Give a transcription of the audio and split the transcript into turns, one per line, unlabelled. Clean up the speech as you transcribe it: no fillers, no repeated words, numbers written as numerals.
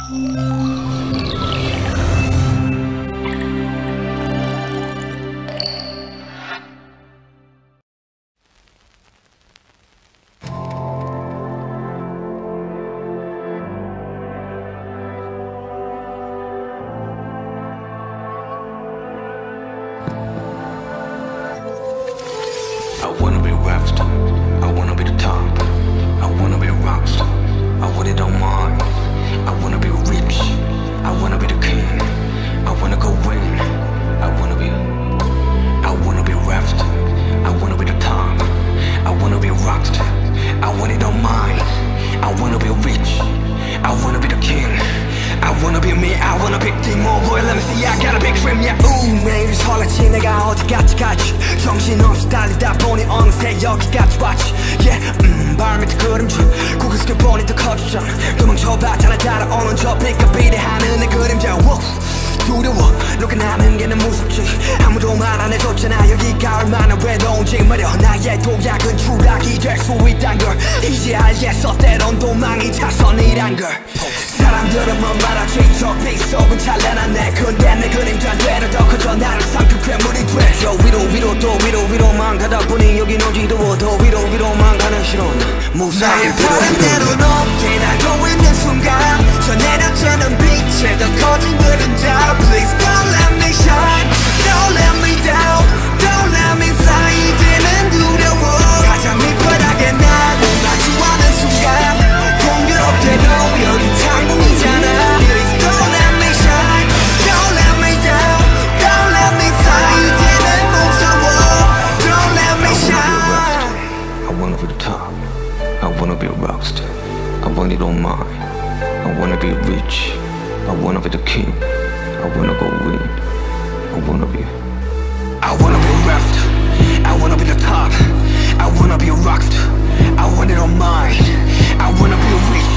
I wanna be rapped, I wanna be the top, I wanna be a rockstar, I want it on mine. I wanna be rich, I wanna be the king, I wanna go win. I wanna be rapped, I wanna be the top, I wanna be a rockstar, I want it on mine. I wanna be rich, I wanna be the king, I wanna be me, I wanna be the more boy. Let me see, I got a big dream, yeah. 매일 설레지 내가 어디까지 가지. 정신없이 달리다 보니 어느새 여기까지 왔지. Yeah, 발 밑에 그림자 고개 숙여 보니 더 커지잖아. 도망쳐봤잖아 따라오는 저 빛과 비례하는 내 그림자. 두려워 누가 나는 게 난 무섭지. 아무도 말 안 해줬잖아 여기가 얼마나 외로운지 말여. 나의 도약은 추락이 될 수 있단 걸 이제 알겠어. 때론 도망이 차선이란 걸. 사람들은 뭐 말하지 저 빛 속은 찬란한 내 근데 내 그림자 되려 더 커져 나를 삼킨 괴물이 돼. 저 위로 또 위로만 가다 보니 여긴 어지러워. 더 위로만 가는 실험 무사히
나의 바람대로 높게 날고 있는 순간 저 내려지는 빛에 더 커진 그림자. Please don't let me shine, don't let me down, don't let me fly. 이제는 두려워. 가장 밑바닥에 나를 마주하는 순간 공교롭게도 여긴 창문이잖아. Please don't let me shine, don't let me down, don't let me fly. 이제는 무서워. Don't let me shine.
I wanna be the top, I wanna be a rockstar, I want it on mine. I wanna be rich, I wanna be the king, I wanna go win. I wanna be rapped, I wanna be the top, I wanna be a rockstar, I want it on mine. I wanna be rich,